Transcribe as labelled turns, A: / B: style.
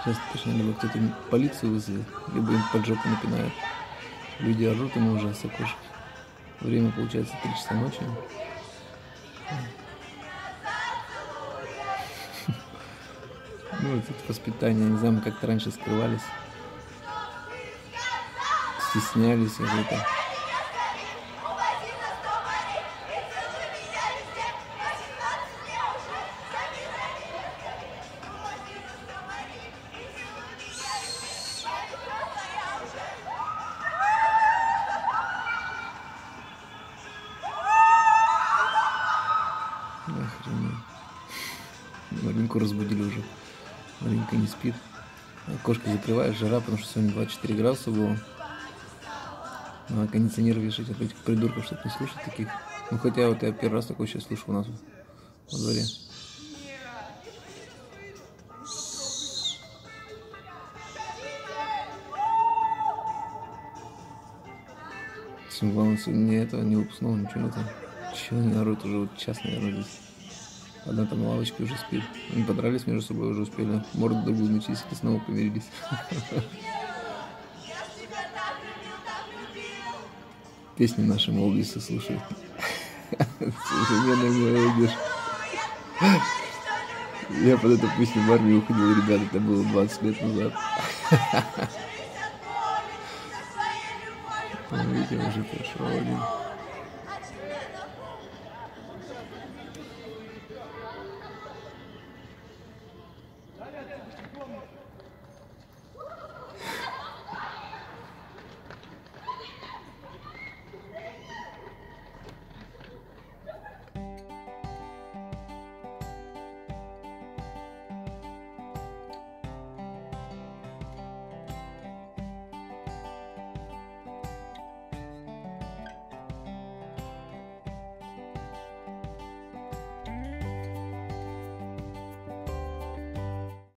A: Сейчас точно либо кто-то полицию вызовет, либо им под жопу напинают. Люди орут ему уже с окошек. Время получается 3 часа ночи. Ну, это воспитание, не знаю, мы как-то раньше скрывались. Стеснялись где-то. Охренеть. Маринку разбудили уже. Маринка не спит. Окошко закрываешь, жара, потому что сегодня 24 градуса было. Надо кондиционер вешать от этих придурков, чтобы не слушать таких. Ну хотя вот я первый раз такой сейчас слышу у нас во дворе. Всем главное, сегодня не этого, не выпускного, ничего нет. Чего они орут уже вот час, наверное, здесь. Одна там на лавочке уже спит. Они подрались между собой, уже успели морду другую начистить и снова помирились. Песни наши молодости слушают. Современная молодежь. Я под эту песню в армию уходил, ребята, это было 20 лет назад. Видите, уже прошел один.